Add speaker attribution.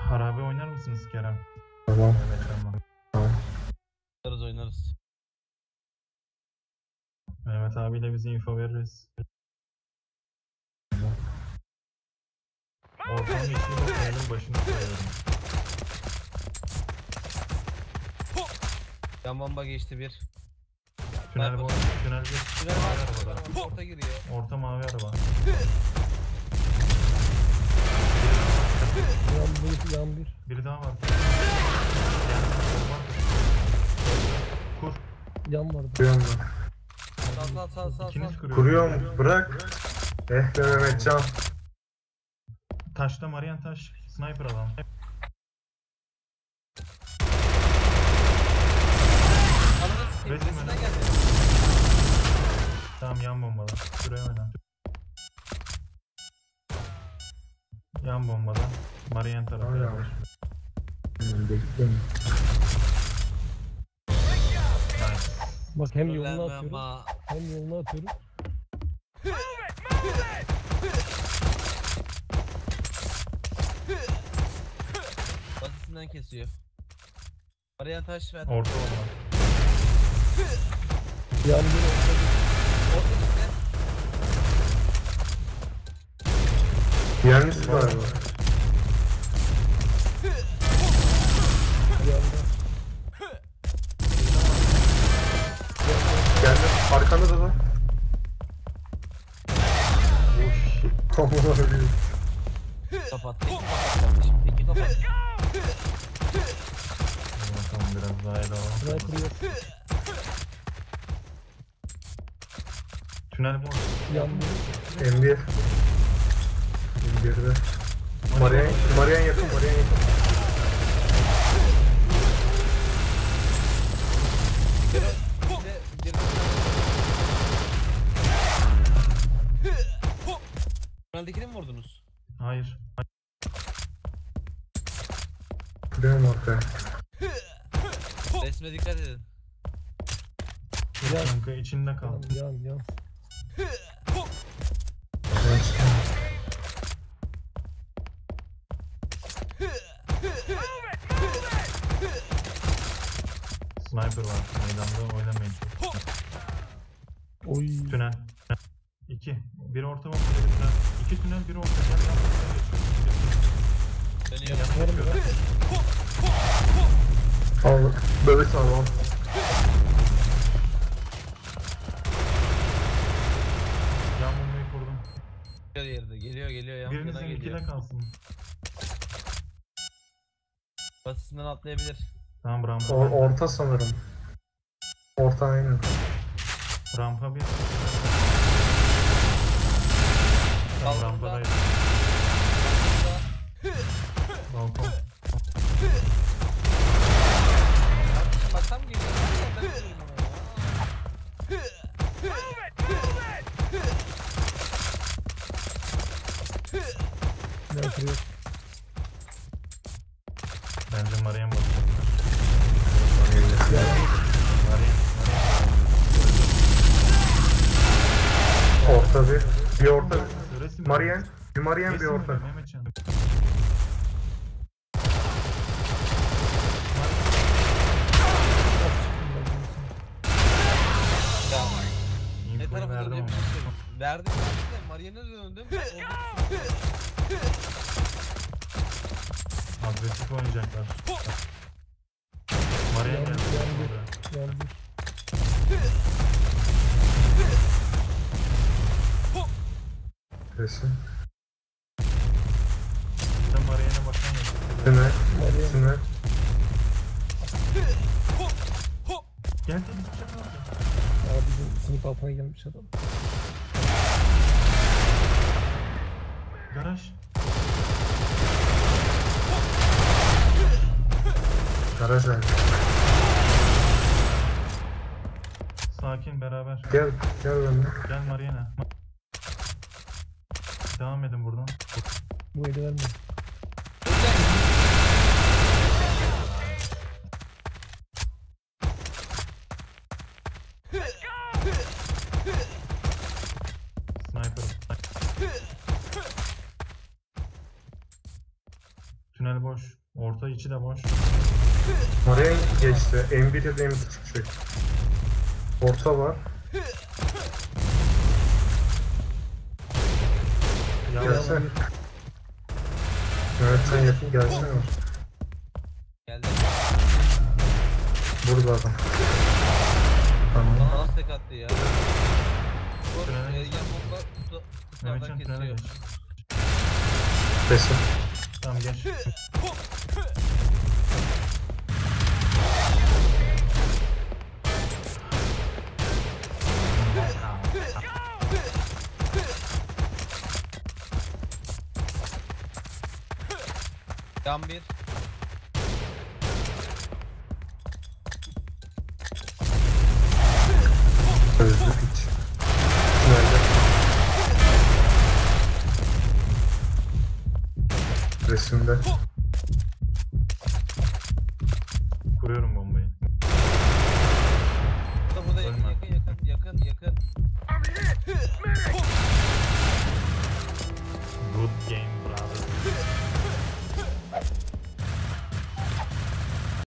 Speaker 1: Harabe oynar mısınız Kerem?
Speaker 2: Tamam.
Speaker 1: Evet tamam.
Speaker 3: Oynarız.
Speaker 1: Mehmet abiyle bize info veririz. Ortam içinde tünelin başını koyuyorum.
Speaker 3: Yan bomba geçti bir.
Speaker 1: Tünel boş, tünel bir.
Speaker 3: Tünel
Speaker 1: Mavi
Speaker 3: var.
Speaker 1: arabada.
Speaker 3: Orta giriyor.
Speaker 1: Orta mavi araba.
Speaker 2: Yan bir.
Speaker 1: Biri daha var. Kur.
Speaker 2: Yan vardı.
Speaker 4: Kuruyorum
Speaker 3: Sal.
Speaker 1: İkiniz
Speaker 4: ben.
Speaker 1: kuruyor.
Speaker 4: Kuruyorum. Bırak. Eh be Mehmetcan.
Speaker 1: Taşta Marian taş. Sniper adam. Resim
Speaker 3: Resmen
Speaker 1: öyle.
Speaker 3: geldi.
Speaker 1: Tamam yan bombada. Şuraya oyna. Yan bombada. Marian tarafı.
Speaker 4: Hala
Speaker 1: yapar.
Speaker 4: var. Bekliyorum.
Speaker 1: Nice.
Speaker 2: Bak hem yoluna
Speaker 3: Ulan
Speaker 2: atıyorum.
Speaker 3: ama.
Speaker 2: Hem yoluna atıyorum.
Speaker 3: Basisinden kesiyor. Arayan taş ver.
Speaker 1: Orta olma.
Speaker 2: Yan bir orta bir.
Speaker 3: Orta gitti.
Speaker 4: Yerlisi var mı?
Speaker 2: Yanda.
Speaker 4: Geldi. Arkanda da. Aman Allah'ım.
Speaker 3: Kapat. Teki kapat kardeşim. Teki kapat.
Speaker 1: Bakalım biraz daha ele alalım.
Speaker 2: Sniper yok.
Speaker 1: Tünel boş.
Speaker 2: Yan bir.
Speaker 4: M1. M1'de. Marian yakın.
Speaker 3: Tüneldekini mi vurdunuz?
Speaker 1: Hayır.
Speaker 4: Kuruyorum ortaya.
Speaker 3: Resme dikkat edin.
Speaker 2: Yan.
Speaker 1: Kanka içinde kal.
Speaker 2: Yan.
Speaker 1: Sniper var. Meydanda oynamayın.
Speaker 2: Oy.
Speaker 1: Tünel. 2. Bir orta bomba, bir tünel. 2 tünel, bir orta. Gel yan
Speaker 3: Dönüyor.
Speaker 1: yana geçiyor.
Speaker 4: Al. Böyle sağlam.
Speaker 1: Yan bombayı kurdum.
Speaker 3: Geliyor yerde. Geliyor. Yan
Speaker 1: Biriniz
Speaker 3: yana
Speaker 1: M2'de
Speaker 3: geliyor.
Speaker 1: kalsın.
Speaker 3: Basisinden atlayabilir.
Speaker 1: Tamam rampa.
Speaker 4: Orta sanırım. Orta aynen.
Speaker 1: Rampa bir. Tamam rampadayız. Balkon.
Speaker 3: Bak tam geliyor. Ben vurayım ona ya.
Speaker 2: Sniper yok.
Speaker 1: Bence Marian basacaklar. Marian.
Speaker 4: Orta bir. Bir orta.
Speaker 1: Resim.
Speaker 4: Marian. Bir Marian bir
Speaker 1: Resim
Speaker 4: orta.
Speaker 1: öyle, Mehmetcan.
Speaker 3: Ya. Ne
Speaker 1: Infoyu
Speaker 3: tarafa
Speaker 1: verdim
Speaker 3: döneceğim
Speaker 1: ama.
Speaker 3: bir şey söyleyeyim. Verdim de Marian'a döndüm.
Speaker 1: Agresif oynayacaklar. Marian geldi.
Speaker 2: Yan bir.
Speaker 4: Resim.
Speaker 1: Bir de Marian'a bakan yok.
Speaker 4: Tünel.
Speaker 2: Marian.
Speaker 4: Tünel.
Speaker 1: Gel.
Speaker 2: Abi bizim sınıf altına gelmiş adam.
Speaker 1: Garaj.
Speaker 4: Garaj aynen.
Speaker 1: Sakin beraber.
Speaker 4: Gel benimle.
Speaker 1: Gel Mariana. Devam edin buradan.
Speaker 2: Bu eli vermiyor.
Speaker 1: Sniper. Tünel boş. Orta içi de boş.
Speaker 4: Oraya geçti. M1 ya da M2 çıkacak. Orta var.
Speaker 1: Ya
Speaker 4: Gelsene. Evet sen yakın gelsene.
Speaker 3: Geldi.
Speaker 4: Burada adam. Tamam.
Speaker 3: Bana nasıl tek attı ya?
Speaker 1: Tünele geç.
Speaker 3: Yan bomba kutulardan
Speaker 1: Mehmetcan tünele
Speaker 3: kesiyor.
Speaker 1: geç.
Speaker 4: Resim.
Speaker 1: Tamam geç.
Speaker 3: Yan bir.
Speaker 4: Özlük hiç. Tünelde. Resimde.
Speaker 1: Kuruyorum bombayı.
Speaker 3: Burada
Speaker 1: Ölme.
Speaker 3: yakın.
Speaker 1: Good game.